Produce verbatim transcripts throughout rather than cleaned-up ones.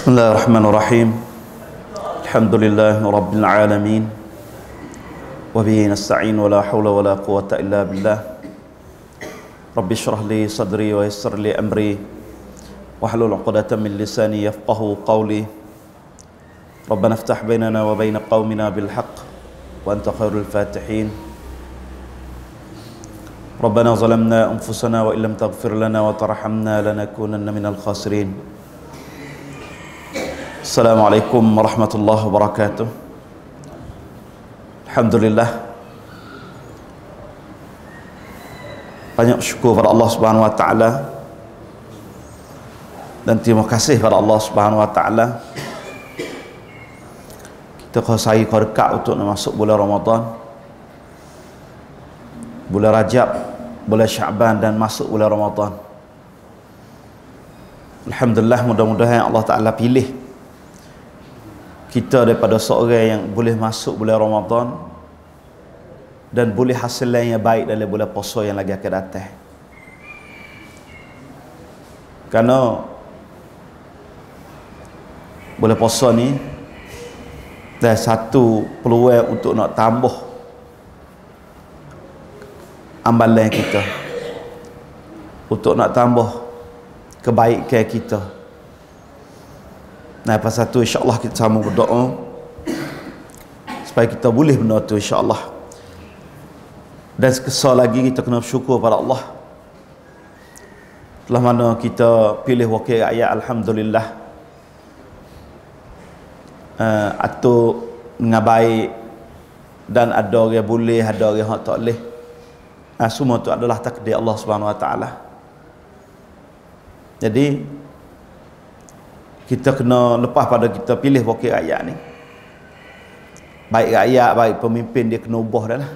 Bismillahirrahmanirrahim. Alhamdulillahi rabbil alamin. Wa bihi nasta'in wa la hawla wa la quwwata illa billah. Rabbi shrah li sadri wa yassir li amri wahlul 'uqdatam min lisani yafqahu qawli. Rabbana iftah bainana wa bain qaumina bil haqq wa anta khairul fatihin. Rabbana zalamna anfusana wa illam taghfir lana wa tarhamna lanakunanna minal khasirin. Assalamualaikum warahmatullahi wabarakatuh. Alhamdulillah, banyak syukur pada Allah Subhanahu wa taala dan terima kasih pada Allah Subhanahu wa taala kita kuasai dekat untuk masuk bulan Ramadan, bulan Rajab, bulan Syaban dan masuk bulan Ramadan. Alhamdulillah, mudah-mudahan Allah Taala pilih kita daripada seorang yang boleh masuk bulan Ramadan dan boleh hasil yang baik dalam bulan puasa yang lagi akan datang. Kerana bulan puasa ni dah satu peluang untuk nak tambah amalan kita, untuk nak tambah kebaikan kita. Nah, pasal tu insya-Allah kita sama berdoa supaya kita boleh benda tu insya-Allah. Dan sekesal lagi kita kena bersyukur pada Allah telah mana kita pilih wakil rakyat, alhamdulillah. Uh, atau dengan baik, dan ada orang boleh, ada orang tak boleh. Uh, semua tu adalah takdir Allah Subhanahu wa taala. Jadi kita kena lepas pada kita pilih wakil rakyat ni, baik rakyat, baik pemimpin, dia kena ubah dah lah.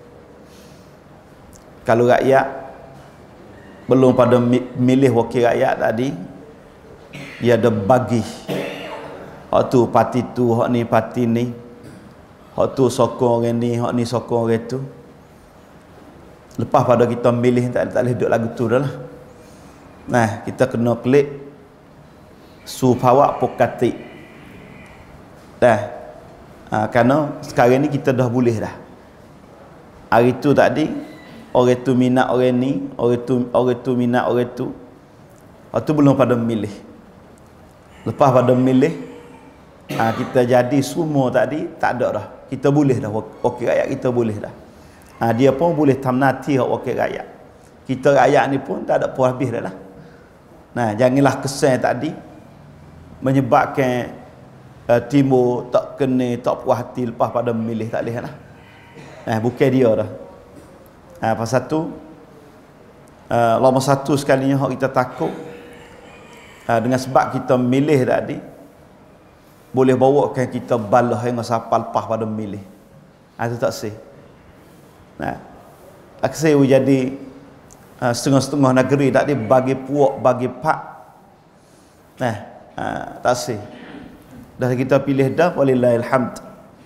Kalau rakyat belum pada milih wakil rakyat tadi, dia ada bagi hak tu parti tu, hak ni parti ni, hak tu sokong orang ni, hak ni sokong orang tu. Lepas pada kita milih, tak, tak boleh duduk lagu tu dah lah. Nah, kita kena klik supaya pokati dah. Ha, kerana sekarang ni kita dah boleh dah. Hari tu tadi orang tu minat orang ni, orang tu orang tu minat orang tu. Waktu belum pada memilih. Lepas pada memilih, ha, kita jadi semua tadi tak ada dah. Kita boleh dah, wakil rakyat kita boleh dah. Ha, dia pun boleh tamnati hak wakil rakyat. Kita rakyat ni pun tak ada puas habis dah lah. Nah, janganlah kesan tadi menyebabkan uh, timur tak kena, tak puas hati lepas pada memilih, tak boleh lah. Eh, bukan dia dah. Ha, pasal tu uh, lama satu sekalinya hak kita takut uh, dengan sebab kita memilih tadi boleh bawakan kita balah yang siapa lepas pada memilih. Ha, itu tak sih. Nah, tak sih jadi uh, setengah-setengah negeri tak dia bagi puak, bagi pak. Nah, Ha, tak sih. Dah kita pilih dah, walillahil hamd.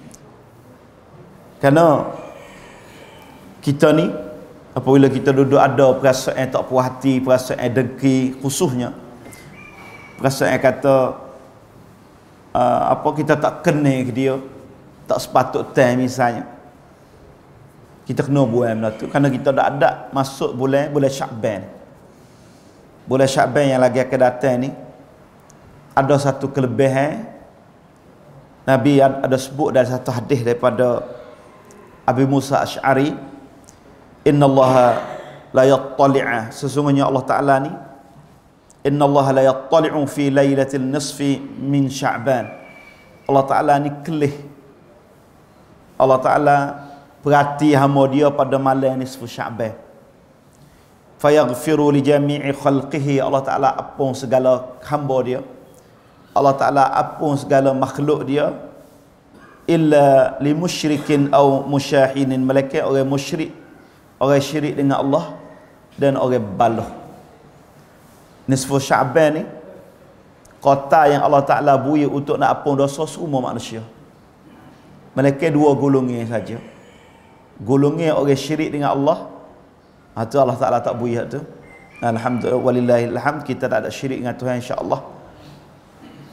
Kerana kita ni apabila kita duduk ada perasaan tak puas hati, perasaan dengki, khususnya perasaan kata uh, apa kita tak kena ke dia, tak sepatut time misalnya, kita kena buat benda tu. Kerana kita dah ada masuk bulan bulan Syaban. Bulan Syaban yang lagi akan datang ni ada satu kelebihan. Nabi ada sebut dalam satu hadis daripada Abi Musa Asy'ari, innallaha la yattali'a, sesungguhnya Allah Taala ni, innallaha la yattali'u fi lailatil nisfi min Sya'ban. Allah Taala ni kelih, Allah Taala perhati hamba dia pada malam nisfu Sya'ban. Fayaghfiru li jami'i khalqihi, Allah Taala ampun segala hamba dia, Allah Ta'ala apun segala makhluk dia, illa li musyrikin au musyahinin, malaikat orang musyrik, orang syirik dengan Allah dan orang balah. Nisfu Sya'ban ni kota yang Allah Ta'ala bui untuk nak apun dosa semua manusia. Malaikat dua golongan saja. Golongan orang syirik dengan Allah, itu Allah Ta'ala tak bui tu. Alhamdulillah, walillahil hamd, kita tak ada syirik dengan Tuhan insya-Allah.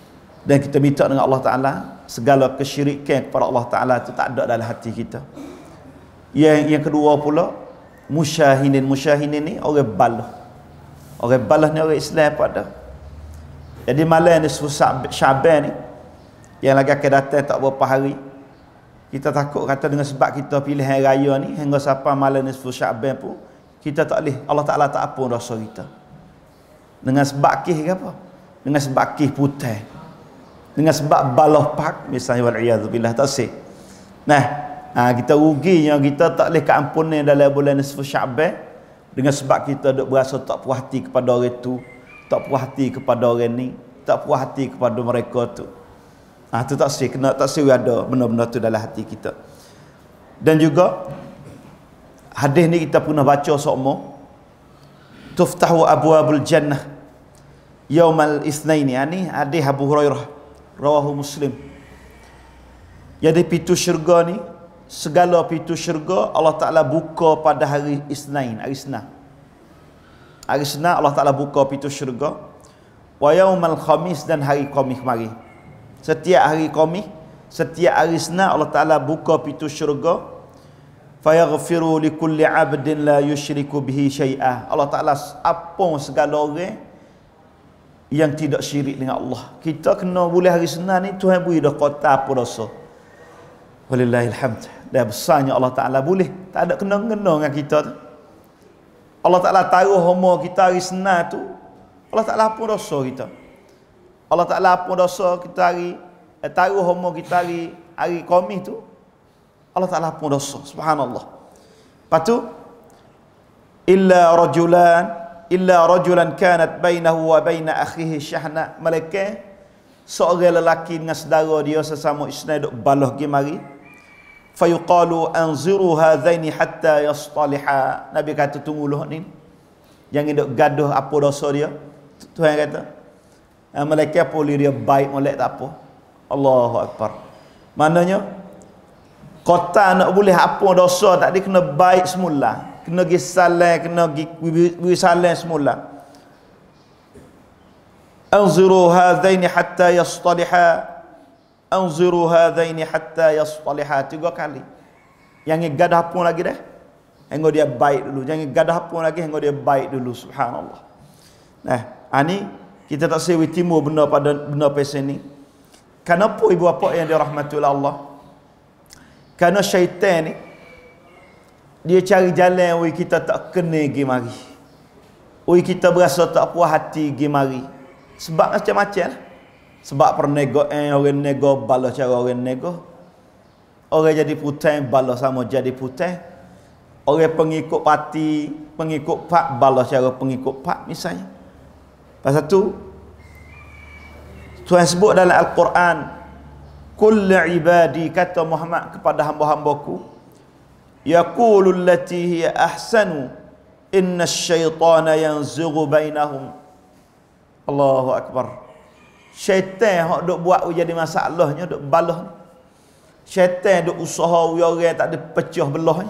Dan kita minta dengan Allah Ta'ala segala kesyirikan kepada Allah Ta'ala itu tak ada dalam hati kita. Yang yang kedua pula, musyahinin. Musyahinin ni orang balah. Orang balah ni orang Islam pada. Jadi malam ni Syaban ni yang lagi akan datang tak berapa hari, kita takut kata dengan sebab kita pilih hari raya ni hingga sampai malam ni Syaban pun kita tak boleh, Allah Ta'ala tak ampun dosa kita. Dengan sebab kih ke apa? Dengan sebab kih putih. Dengan sebab balah pak misalnya, wal'iyadzubillah, tak sih. Nah, ha, kita ruginya kita tak boleh keampunan dalam bulan nisfu Syaban dengan sebab kita duk berasa tak puas hati kepada orang tu, tak puas hati kepada orang ni, tak puas hati kepada mereka tu. Ah, tu tak sih, kena tak sih ada benda-benda tu dalam hati kita. Dan juga hadis ni kita pernah baca semua. Tuftahu abwabul jannah yaumal itsnaini. Ini hadis Abu Hurairah rawahu Muslim. Jadi pintu syurga ni, segala pintu syurga Allah Ta'ala buka pada hari Isnin, hari Isnin. Hari Isnin Allah Ta'ala buka pintu syurga. Wa yaumal khamis, dan hari Khamis mari. Setiap hari Khamis, setiap hari Isnin Allah Ta'ala buka pintu syurga. Fayaghfiru likulli 'abdin la yusyriku bihi syai'a. Allah Ta'ala ampun segala orang yang tidak syirik dengan Allah. Kita kena boleh hari Isnin ni Tuhan beri dah kota apa dosa. Walillahil hamd. Dah besarnya Allah Ta'ala boleh. Tak ada kena-kena dengan kita tu. Allah Ta'ala taruh homo kita hari Isnin tu, Allah Ta'ala ampun dosa kita. Allah Ta'ala ampun dosa kita hari eh, taruh homo kita hari hari Khamis tu, Allah Ta'ala ampun dosa. Subhanallah. Lepas tu, illa rajulan illa rajulan kanat bainahu wa baina akhihi syahna. Malaikat seorang lelaki dengan saudara dia sesama Islam duk balah gi mari. Fayuqalu anziru hadzaini hatta yastaliha. Nabi kata tunggulah ni, jangan duk gaduh apa dosa dia. Tuhan kata, malaikat boleh dia baik molek tak apa. Allahu akbar. Maknanya kota nak boleh apa dosa tak dia kena baik semula. Kena pergi salam, kena pergi salam semula. Anziru hadzaini hatta yastaliha. Anziru hadzaini hatta yastaliha. Tiga kali. Jangan gadah pun lagi dah. Hingga dia baik dulu. Jangan gadah pun lagi hingga dia baik dulu. Subhanallah. Nah, ini kita tak sewi timur benda pada benda pesen ni. Kenapa ibu bapa yang dirahmati oleh Allah? Kerana syaitan ni dia cari jalan oi kita tak kena gi mari. Oi kita berasa tak puas hati gi mari. Sebab macam-macam lah. Sebab pernego eh orang nego balas cara orang nego. Orang jadi putih balas sama jadi putih. Orang pengikut parti, pengikut pak balas cara pengikut pak misalnya. Pasal tu Tuhan sebut dalam Al-Quran, "Qul ibadi," kata Muhammad kepada hamba-hambaku, "yaqulul lati hiya ahsanu innasy-syaitana yanzighu bainahum." Allahu akbar. Syaitan hok duk buat jadi masalahnya, duk balah. Syaitan duk usaha orang tak ada pecah belahnya.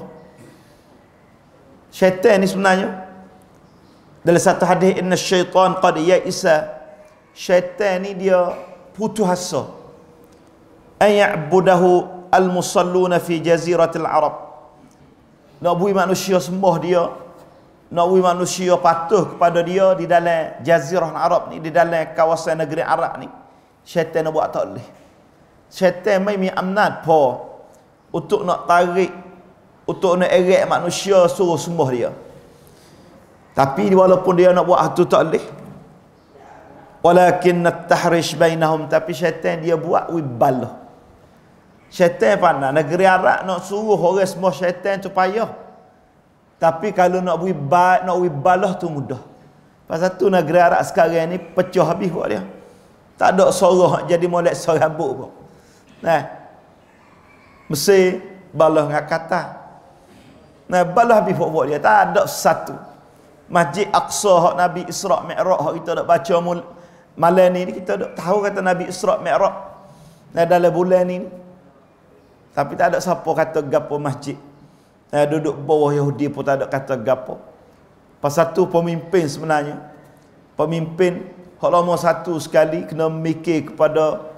Syaitan ni sebenarnya dalam satu hadis, innasyaitan qad ya'isa. Syaitan ni dia putus asa. Ay'budahu al-musalluna fi jaziratil Arab. Nak bui manusia sembah dia, nak bui manusia patuh kepada dia di dalam jazirah Arab ni, di dalam kawasan negeri Arab ni. Syaitan nak buat tak boleh. Syaitan mai mi amnat po untuk nak tarik, untuk nak eret manusia suruh sembah dia. Tapi walaupun dia nak buat itu tak boleh. Walakin at-tahrish bainahum, tapi syaitan dia buat wibalah. Syaitan pandai negeri Arab nak suruh orang semua syaitan tu payah. Tapi kalau nak wibalah, nak wibalah tu mudah. Pasal tu negeri Arab sekarang ni pecah habis buat dia. Tak ada sorah jadi molek serabut pun. Nah. Mesti balah dengan kata. Nah, balah habis buat dia. Tak ada satu. Masjid Aqsa hak Nabi Isra' Mi'raj hak kita dak baca mul malam ni kita dak tahu kata Nabi Isra' Mi'raj. Nah, dalam bulan ni. Tapi tak ada siapa kata gapo masjid. Nah, duduk bawah Yahudi pun tak ada kata gapo. Pasal tu pemimpin sebenarnya. Pemimpin hak lama satu sekali kena mikir kepada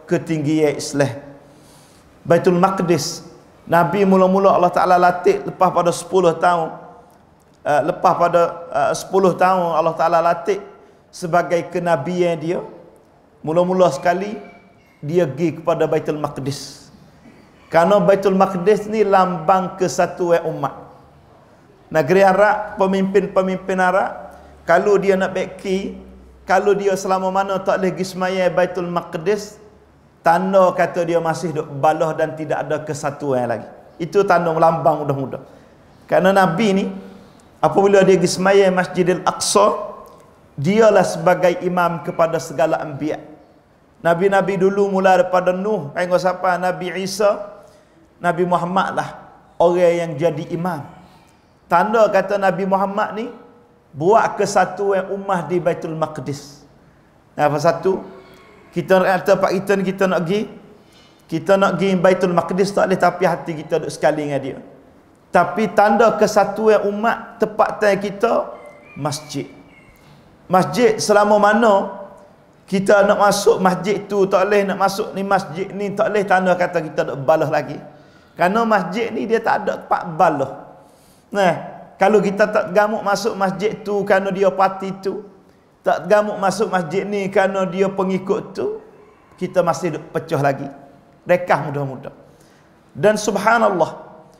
ketinggian Islam. Baitul Maqdis, Nabi mula-mula Allah Ta'ala latih lepas pada sepuluh tahun. Uh, lepas pada uh, sepuluh tahun Allah Ta'ala latih sebagai kenabian dia. Mula-mula sekali dia pergi kepada Baitul Maqdis. Kerana Baitul Maqdis ni lambang kesatuan umat. Negeri Arab, pemimpin-pemimpin Arab, kalau dia nak pergi, kalau dia selama mana tak boleh pergi sembahyang Baitul Maqdis, tanda kata dia masih duk balah dan tidak ada kesatuan lagi. Itu tanda melambang mudah-mudah. Kerana Nabi ni apabila dia pergi sembahyang Masjidil Aqsa, dialah sebagai imam kepada segala anbiya. Nabi-nabi dulu mula daripada Nuh hingga sampai Nabi Isa, Nabi Muhammad lah orang yang jadi imam. Tanda kata Nabi Muhammad ni buat kesatuan ummah di Baitul Maqdis. Apa satu? Kita kata pak kita ni kita nak pergi, kita nak pergi Baitul Maqdis tak boleh tapi hati kita duduk sekali dengan dia. Tapi tanda kesatuan umat tepat time kita masjid. Masjid selama mana kita nak masuk masjid tu tak boleh, nak masuk ni masjid ni tak boleh, tanda kata kita nak balah lagi. Kerana masjid ni dia tak ada tempat balah. Nah, kalau kita tak gamuk masuk masjid tu kerana dia parti tu, tak gamuk masuk masjid ni kerana dia pengikut tu, kita masih duk pecah lagi. Rekah mudah-mudah. Dan subhanallah,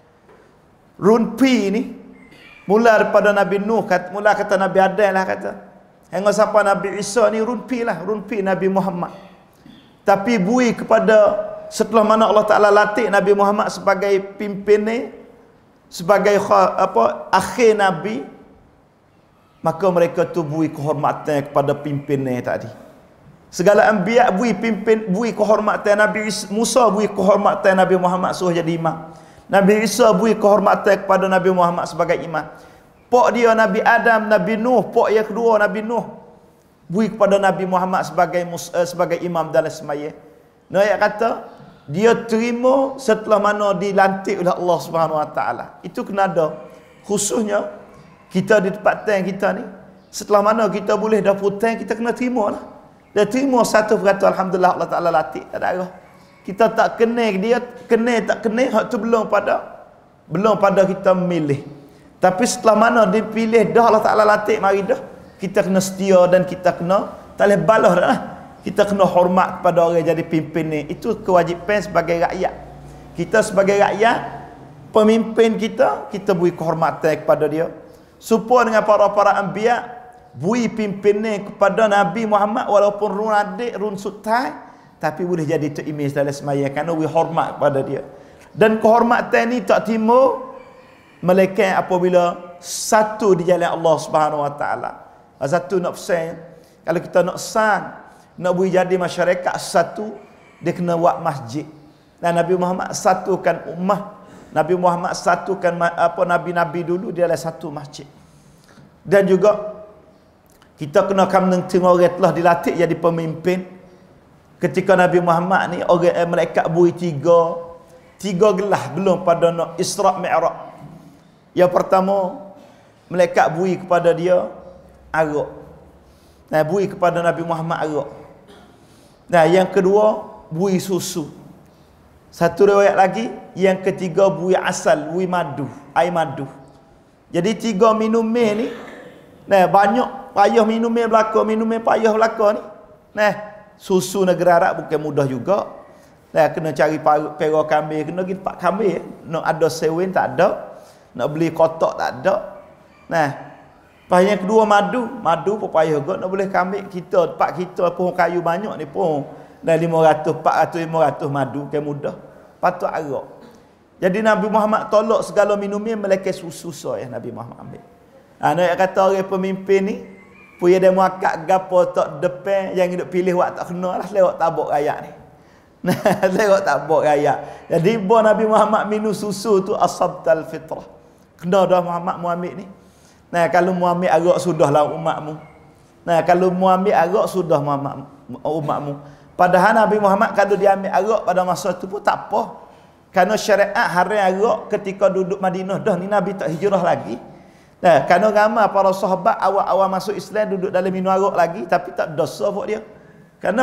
Runpi ni mula daripada Nabi Nuh, kata, mula kata Nabi Adam lah kata. Hingga sampai Nabi Isa ni runpi lah, runpi Nabi Muhammad. Tapi bui kepada setelah mana Allah Ta'ala latih Nabi Muhammad sebagai pimpin ni, sebagai apa akhir Nabi, maka mereka tu bui kehormatan kepada pimpin ni tadi. Segala anbiya bui pimpin, bui kehormatan. Nabi Musa bui kehormatan Nabi Muhammad suruh jadi imam. Nabi Isa bui kehormatan kepada Nabi Muhammad sebagai imam. Pok dia Nabi Adam, Nabi Nuh, pok yang kedua Nabi Nuh bui kepada Nabi Muhammad sebagai uh, sebagai imam dalam sembahyang. Nah, ayat kata dia terima setelah mana dilantik oleh Allah Subhanahu Wa Taala. Itu kena ada. Khususnya kita di tempat tang kita ni, setelah mana kita boleh dah putang, kita kena terima lah. Dia terima satu perkata alhamdulillah Allah Taala latih, tak ada. Kita tak kenal dia, kenal tak kenal, hak tu belum pada belum pada kita memilih. Tapi setelah mana dipilih dah Allah Ta'ala latih mari dah, kita kena setia dan kita kena tak boleh balah dah lah. Kita kena hormat kepada orang jadi pimpin ni. Itu kewajipan sebagai rakyat. Kita sebagai rakyat, pemimpin kita, kita beri kehormatan kepada dia. Supaya dengan para-para anbiya, beri pimpin ni kepada Nabi Muhammad walaupun run adik, run sutai, tapi boleh jadi tu imej dalam sembahyang kerana we hormat kepada dia. Dan kehormatan ni tak timbul melainkan apabila satu di jalan Allah Subhanahu Wa Taala. Satu nak pesan, kalau kita nak san, nak boleh jadi masyarakat satu, dia kena buat masjid. Dan Nabi Muhammad satukan ummah, Nabi Muhammad satukan apa nabi-nabi dulu dia adalah satu masjid. Dan juga kita kena kamneng tengok orang telah dilatih jadi pemimpin. Ketika Nabi Muhammad ni orang eh, malaikat bui tiga tiga gelah belum pada nak Isra' Mi'raj. Yang pertama, malaikat bui kepada dia arak. Nah, bui kepada Nabi Muhammad arak. Nah, yang kedua, bui susu. Satu riwayat lagi, yang ketiga bui asal, bui madu, air madu. Jadi tiga minumnya ni, nah banyak payah minumnya belaka, minumnya payah belaka ni. Nah, susu negeri Arab bukan mudah juga. Nah, kena cari pera kambing, kena pergi tempat kambing, nak ada sewen tak ada. Nak beli kotak tak ada. Nah, lepas yang kedua madu, madu pun payah juga nak boleh ambil kita, tempat kita pohon kayu banyak ni pun dah lima ratus, empat ratus, lima ratus madu kan mudah. Patut arak. Jadi Nabi Muhammad tolak segala minumnya melainkan susu soya Nabi Muhammad ambil. Ha, nak kata orang pemimpin ni punya dia muakat gapo tak depan yang hidup pilih wak tak kena lah lewat tabuk rakyat ni. Nah, lewat tabuk rakyat. Jadi bo Nabi Muhammad minum susu tu asabtal fitrah. Kena dah Muhammad mu ambil ni. Nah, kalau mu ambil arak sudahlah umatmu. Nah, kalau mu ambil arak sudah Muhammad umatmu. Padahal Nabi Muhammad kalau dia ambil arak pada masa tu pun tak apa. Kerana syariat haram arak ketika duduk Madinah dah ni Nabi tak hijrah lagi. Nah, kerana ramai para sahabat awal-awal masuk Islam duduk dalam minum arak lagi tapi tak dosa buat dia. Kenapa?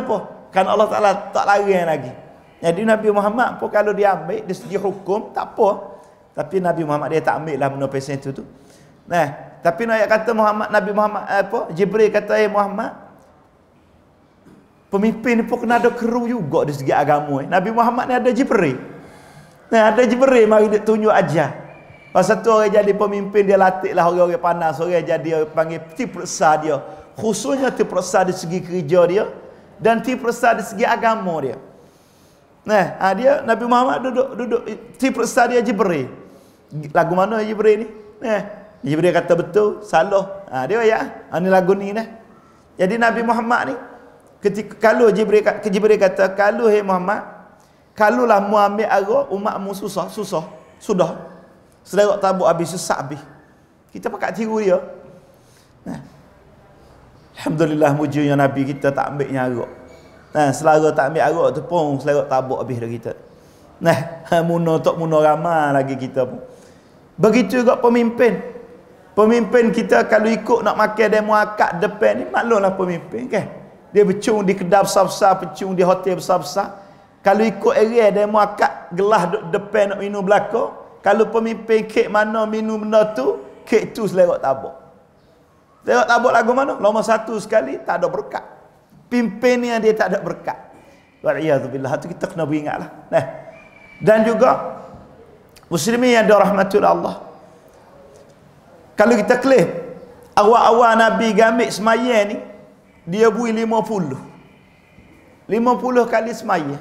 Kan Allah Ta'ala tak larang lagi. Jadi Nabi Muhammad pun kalau dia ambil dari segi hukum tak apa. Tapi Nabi Muhammad dia tak ambil lah benda pesen tu tu. Nah, tapi nak kata Muhammad Nabi Muhammad apa? Jibril kata eh Muhammad, pemimpin ni pun kena ada keru juga dari segi agama. Eh. Nabi Muhammad ni ada Jibril. Nah, ada Jibril mari dia tunjuk ajar. Pasal tu orang jadi pemimpin dia latih lah orang-orang panas, orang jadi orang panggil tipu persa dia. Khususnya tipu persa dari segi kerja dia dan tipu persa dari segi agama dia. Nah, ha, dia Nabi Muhammad duduk duduk tipu persa dia Jibril. Lagu mana Jibril ni? Nah, Jibril kata betul, salah. Ha, dia ya, ha, ni lagu ni nah. Jadi Nabi Muhammad ni ketika kalau Jibril Jibril kata kalau hey Muhammad, kalaulah mu ambil arah umatmu susah, susah, sudah. Sederak tabuk habis sesak habis. Kita pakat tiru dia. Nah. Alhamdulillah mujurnya Nabi kita tak ambil nyarak. Nah, selera tak ambil arak tu pun selera tabuk habis dah kita. Nah, muno tok muno ramai lagi kita pun. Begitu juga pemimpin. Pemimpin kita kalau ikut nak makan demo akad depan ni maklumlah pemimpin kan. Dia bercung di kedai besar-besar, bercung di hotel besar-besar. Kalau ikut area demo akad gelas duk depan nak minum belaka, kalau pemimpin kek mana minum benda tu, kek tu selera tabuk. Selera tabuk lagu mana? Lama satu sekali tak ada berkat. Pimpin yang dia tak ada berkat. Wa'iyadzubillah. Itu kita kena beringatlah. Nah. Dan juga muslimin yang dirahmati Allah. Kalau kita kelih awal-awal Nabi gamit semaya ni, dia bui lima puluh. lima puluh kali semaya.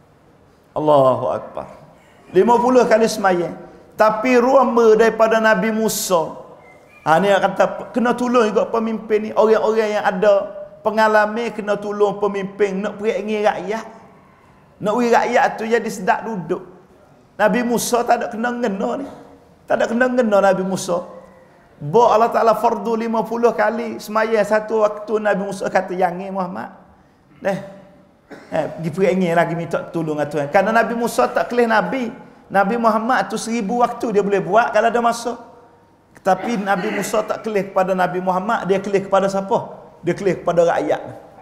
Allahu Akbar. lima puluh kali semaya. Tapi ruama daripada Nabi Musa. Ha ni kata kena tolong juga pemimpin ni, orang-orang yang ada pengalaman kena tolong pemimpin nak peringi rakyat. Nak beri rakyat tu jadi sedap duduk. Nabi Musa tak ada kena ngena ni. Tak ada kena ngena Nabi Musa. Bo Allah Ta'ala fardu lima puluh kali semaya satu waktu Nabi Musa kata yangi Muhammad. Nah. Eh, diperingi lagi minta tolong dengan Tuhan. Karena Nabi Musa tak kelih Nabi. Nabi Muhammad tu seribu waktu dia boleh buat kalau ada masa. Tapi Nabi Musa tak kelih kepada Nabi Muhammad, dia kelih kepada siapa? Dia kelih kepada rakyat.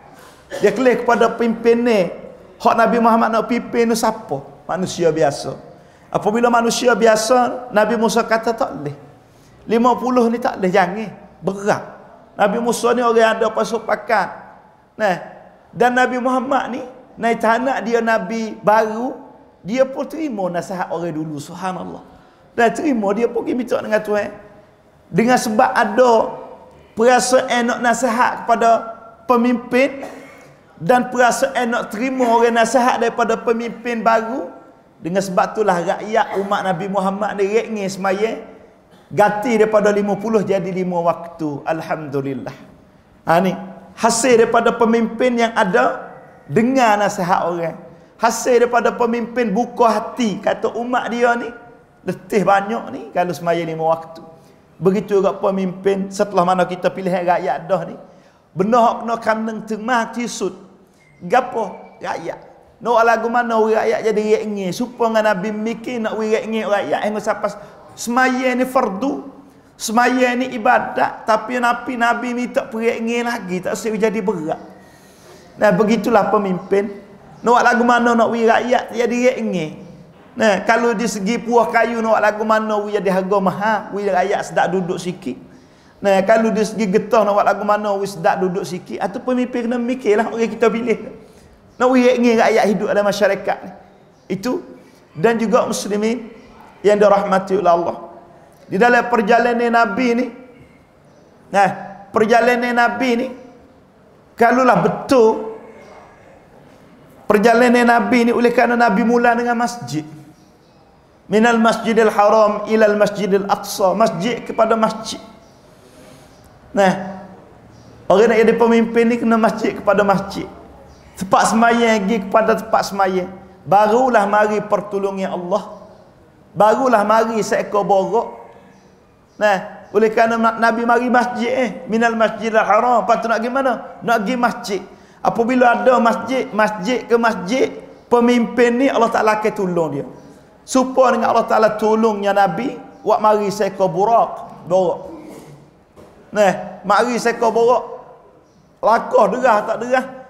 Dia kelih kepada pimpin ni. Hak Nabi Muhammad nak pimpin tu siapa? Manusia biasa. Apabila manusia biasa, Nabi Musa kata tak boleh. lima puluh ni tak boleh, jangan. Berat. Nabi Musa ni orang ada pasal pakat. Nah, dan Nabi Muhammad ni, naik tanak dia Nabi baru, dia pun terima nasihat orang dulu. Subhanallah. Dan terima, dia pun pergi minta dengan Tuhan. Dengan sebab ada perasaan nak nasihat kepada pemimpin dan perasaan nak terima orang nasihat daripada pemimpin baru. Dengan sebab itulah rakyat umat Nabi Muhammad ni rekni semaya ganti daripada lima puluh jadi lima waktu. Alhamdulillah. Ha ni hasil daripada pemimpin yang ada dengar nasihat orang. Hasil daripada pemimpin buka hati kata umat dia ni letih banyak ni kalau semaya lima waktu. Begitu juga pemimpin setelah mana kita pilihan rakyat dah ni. Benar kena kandang temah tisut. Gapo rakyat. No lagu mana rakyat jadi rekni supaya dengan Nabi mikir nak rekni rakyat hingga sampai semaya ni fardu, semaya ni ibadat, tapi Nabi Nabi minta rekni lagi tak usah jadi berat. Nah, begitulah pemimpin. No lagu mana nak rakyat jadi rekni. Nah, kalau di segi buah kayu nak lagu mana wi jadi harga mahal, wi rakyat sedap duduk sikit. Nah, kalau di segi getah nak lagu mana wi sedap duduk sikit, atau pemimpin kena mikirlah orang kita pilih. Nak ingin rakyat hidup dalam masyarakat ni. Itu dan juga muslimin yang dirahmati oleh Allah. Di dalam perjalanan Nabi ni, nah, perjalanan Nabi ni kalaulah betul perjalanan Nabi ni oleh kerana Nabi mula dengan masjid. Minal Masjidil Haram ilal Masjidil Aqsa, masjid kepada masjid. Nah, orang nak jadi pemimpin ni kena masjid kepada masjid. Tempat sembahyang pergi kepada tempat sembahyang. Barulah mari pertolongan Allah. Barulah mari seekor borok. Nah, oleh kerana Nabi mari masjid eh, minal Masjidil Haram, lepas tu nak pergi mana? Nak pergi masjid. Apabila ada masjid, masjid ke masjid, pemimpin ni Allah Taala akan tolong dia. Supaya dengan Allah Taala tolongnya Nabi, wak mari seekor borok, borok. Nah, mari seekor borok. Lakah derah tak derah.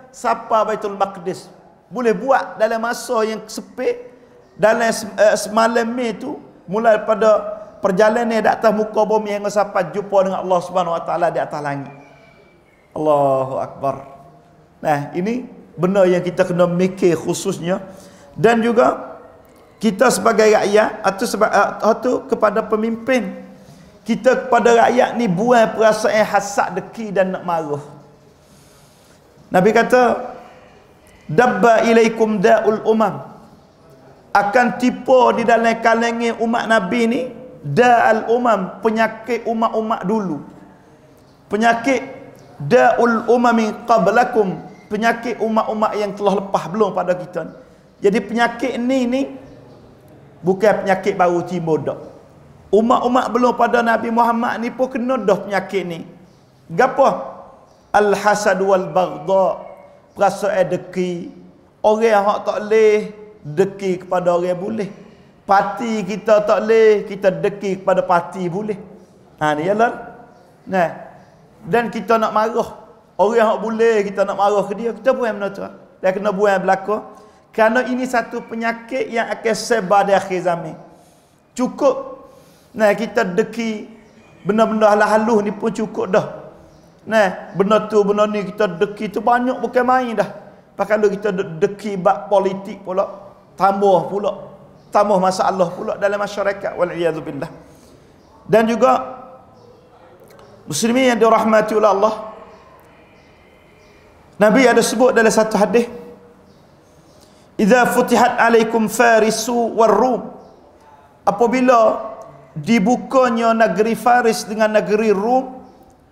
siapa Baitul Maqdis. Boleh buat dalam masa yang sempit, dalam uh, semalam ni tu, mulai pada perjalanan di atas muka bumi yang sampai jumpa dengan Allah Subhanahu Wa Taala di atas langit. Allahu Akbar. Nah, ini benda yang kita kena mikir khususnya. Dan juga kita sebagai rakyat atau sebagai atau kepada pemimpin, kita kepada rakyat ni buang perasaan hasad, deki dan nak marah. Nabi kata, dabba ilaikum da'ul umam, akan tipu di dalam kalangan umat Nabi ni da'al umam, penyakit umat-umat dulu, penyakit da'ul umami qablakum, penyakit umat-umat yang telah lepas belum pada kita ni. Jadi penyakit ni ni bukan penyakit baru timbul dak. Umat-umat belum pada Nabi Muhammad ni pun kena dah penyakit ni. Gapo? Al-hasad wal baghdha, perasaan deki. Orang hak tak leh deki kepada orang boleh. Parti kita tak leh, kita deki kepada parti boleh. Ha ni yalah. Nah. Dan kita nak marah orang hak boleh, kita nak marah ke dia, kita buang benda tu. Dia kena buang belaka. Kerana ini satu penyakit yang akan sebar di akhir zaman. Cukup nah kita deki benda-benda halus ni pun cukup dah. Nah, benda tu benda ni kita deki tu banyak bukan main dah. Kalau kita deki bab politik pula, tambah pula, tambah masalah pula dalam masyarakat, wal iyad billah. Dan juga muslimin yang dirahmati oleh Allah, Nabi ada sebut dalam satu hadis, idza futihat alaikum farisu war rum, apabila dibukanya negeri Faris dengan negeri Rum,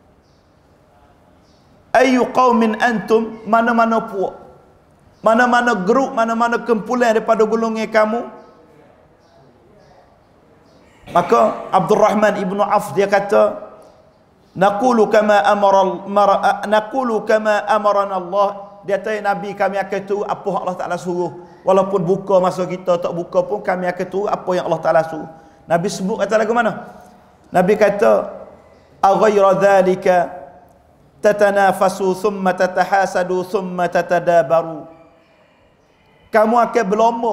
ayu qaumin antum, mana-mana puak, mana-mana grup, mana-mana kumpulan daripada golongan kamu. Maka Abdurrahman ibnu Auf dia kata, naqulu kama amara naqulu kama amarana Allah, dia kata Nabi kami akan tu apa Allah Taala suruh, walaupun buka masa kita tak buka pun kami akan tu apa yang Allah Taala suruh. Nabi sebut kata lagu mana? Nabi kata, aghayra dhalika tatanafasu thumma tatahasadu thumma tatadabaru, kamu akan berlomba,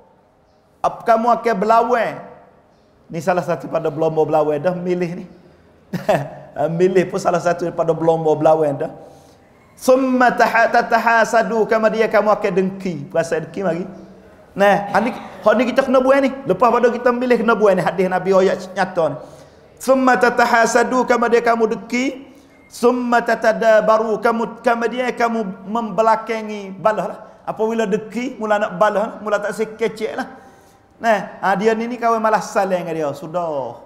kamu akan berlawan. Ni salah satu pada berlomba berlawan dah milih ni. Milih pun salah satu daripada berlomba berlawan dah. Thumma tatahasadu, kemudian kamu akan dengki, perasaan dengki mari. Nah, ni hak ni kita kena buang ni. Lepas pada kita milih kena buang ni hadis Nabi ayat nyata ni. Thumma tatahasadu, kemudian kamu dengki, thumma tatadabaru, kamu kemudian kamu membelakangi balah lah. Apabila dengki mula nak balah, mula tak sekecek lah. Nah, ha, dia ni ni kawan malas saling dengan dia sudah.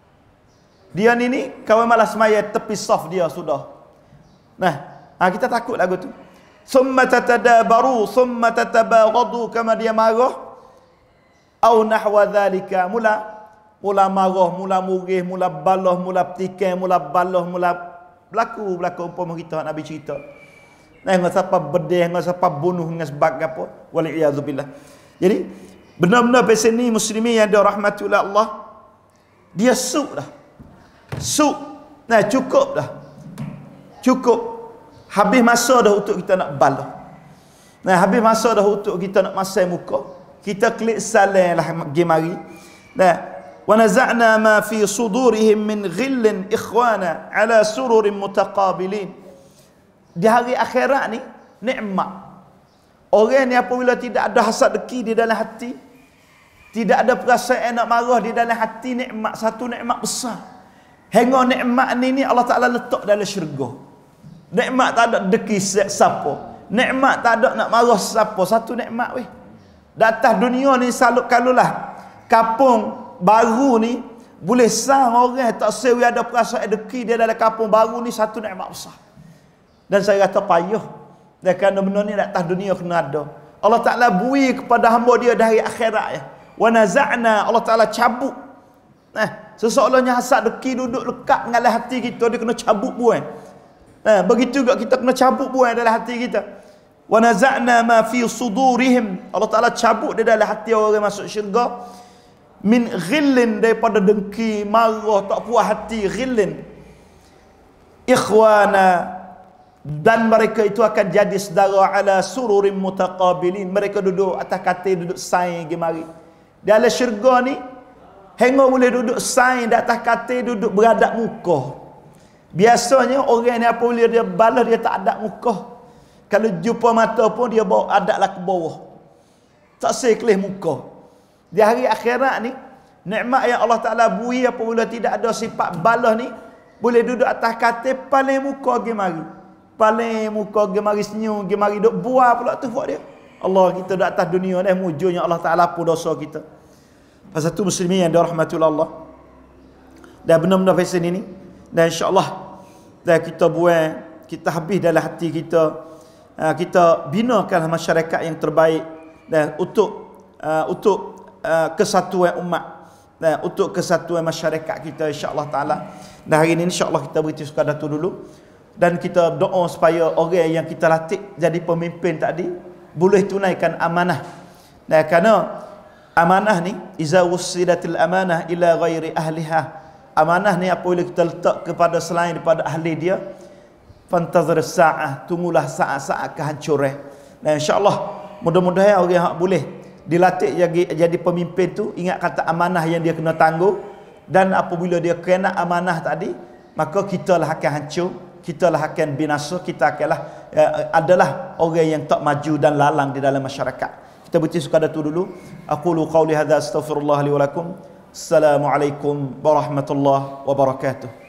Dia ni ni kawan malas maya tepi saf dia sudah. Nah, ha, kita takut lagu tu. Summa tatadabaru summa tatabaghadu, kama dia marah au nahwa dhalika, mula mula marah, mula murih, mula balah, mula petikan, mula balah, mula berlaku berlaku umpama kita Nabi cerita. Nah, dengan siapa bedeh, dengan siapa bunuh, dengan sebab apa, wal iyadzu billah. Jadi benar-benar pasal ni muslimin yang dirahmati oleh Allah, dia suk dah. Suk. Nah, cukup dah. Cukup. Habis masa dah untuk kita nak balah. Nah, habis masa dah untuk kita nak masai muka. Kita klik salam lah pergi mari. Nah, wa naza'na ma fi sudurihim min ghillin ikhwana ala sururin mutaqabilin. Di hari akhirat ni nikmat. Orang ni apabila tidak ada hasad deki di dalam hati, tidak ada perasaan nak marah di dalam hati, nikmat, satu nikmat besar. Hingga nikmat ni ni Allah Taala letak dalam syurga. Nikmat tak ada deki siapa, nikmat tak ada nak marah siapa, satu nikmat weh. Di atas dunia ni salut kalulah kampung baru ni boleh sang orang tak sewi ada perasaan deki dia dalam kampung baru ni, satu nikmat besar. Dan saya kata payah. Dan kerana benda ni di atas dunia kena ada. Allah Taala bui kepada hamba dia dari akhirat ya. Wa naza'na, Allah Taala cabut. Nah, seseorangnya hasad deki duduk lekat dengan hati kita, dia kena cabut buang. Nah, begitu juga kita kena cabut buang dalam hati kita. Wa naza'na ma fi sudurihim, Allah Taala cabut di dalam hati orang masuk syurga, min ghillin, daripada dengki, marah, tak puas hati, ghillin. Ikhwana, dan mereka itu akan jadi saudara ala sururin mutaqabilin. Mereka duduk atas katil, duduk saing gemari. Dalam syurga ni hengok boleh duduk saing di atas katil, duduk beradab muka. Biasanya orang ni apabila dia balas dia tak adab muka. Kalau jumpa mata pun dia bawa adablah ke bawah. Tak sekelih muka. Di hari akhirat ni nikmat yang Allah Taala beri apabila tidak ada sifat balas ni, boleh duduk atas katil paling muka gemari. Paling muka gemari senyum, gemari duk buah pula tu buat dia. Allah, kita duduk atas dunia ni mujurnya Allah Taala pun dosa kita. Pasal tu muslimin yang dirahmati Allah. Dan benar-benar pesan ini dan insya-Allah dan kita buang, kita habis dalam hati kita, kita binakan masyarakat yang terbaik dan untuk uh, untuk uh, kesatuan umat dan untuk kesatuan masyarakat kita insya-Allah taala. Dan hari ini insya-Allah kita berhenti sekadar tu dulu. Dan kita doa supaya orang yang kita latih jadi pemimpin tadi boleh tunaikan amanah. Nah, kerana amanah ni iza wusidatil amanah ila ghairi ahliha. Amanah ni apabila kita letak kepada selain daripada ahli dia, fantazir sa'ah, tunggulah saat-saat kehancuran. Dan insya-Allah mudah-mudahan orang yang boleh dilatih jadi jadi pemimpin tu ingat kata amanah yang dia kena tangguh, dan apabila dia kena amanah tadi, maka kita lah akan hancur, kita lah akan binasa, kita akanlah uh, adalah orang yang tak maju dan lalang di dalam masyarakat. Kita berhenti sekadar tu dulu. Aqulu qawli hadza astaghfirullah li wa lakum. Assalamualaikum warahmatullahi wabarakatuh.